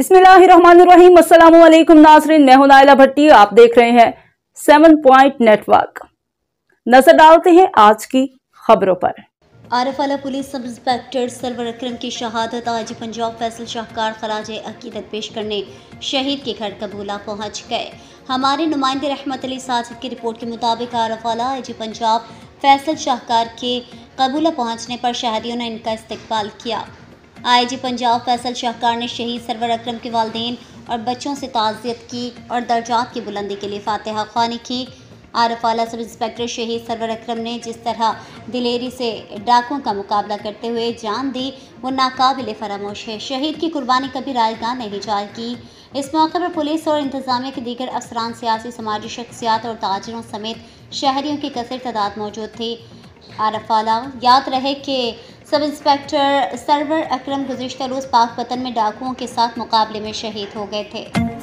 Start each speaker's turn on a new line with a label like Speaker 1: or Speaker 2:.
Speaker 1: बिस्मिल्लाहिर्रहमानिर्रहीम। अस्सलामु अलैकुम नाज़रीन, मैं हूं नाइला भट्टी। आप देख रहे हैं 7 पॉइंट नेटवर्क। नजर डालते हैं आज की खबरों पर।
Speaker 2: Arifwala police sub inspector Sarwar Akram की शहादत। आज पंजाब फैसल शाहकार खराज अकीदत पेश करने शहीद के घर कबूला पहुंच गए। हमारे नुमाइंदे रहमत अली साजिद की रिपोर्ट के मुताबिक आरफवाला आईजी पंजाब फैसल शाहकार के कबूला पहुंचने पर शहरियों ने इनका इस्तकबाल किया। आईजी पंजाब फैसल शाहकार ने शहीद सरवर अकरम के वालिदैन और बच्चों से ताज़ियत की और दर्जात की बुलंदी के लिए फातिहा ख्वानी की। आरफवाला सब इंस्पेक्टर शहीद सरवर अकरम ने जिस तरह दिलेरी से डाकुओं का मुकाबला करते हुए जान दी, वो नाकाबिले फरामोश है। शहीद की कुर्बानी कभी रायगां नहीं जाएगी। इस मौके पर पुलिस और इंतजामिया के दीगर अफसरान, सियासी समाजी शख्सियात और ताजिरों समेत शहरियों की कसीर तादाद मौजूद थी। आरफवाला याद रहे कि सब इंस्पेक्टर सरवर अकरम गुज़िश्ता रोज़ पाकपतन में डाकुओं के साथ मुकाबले में शहीद हो गए थे।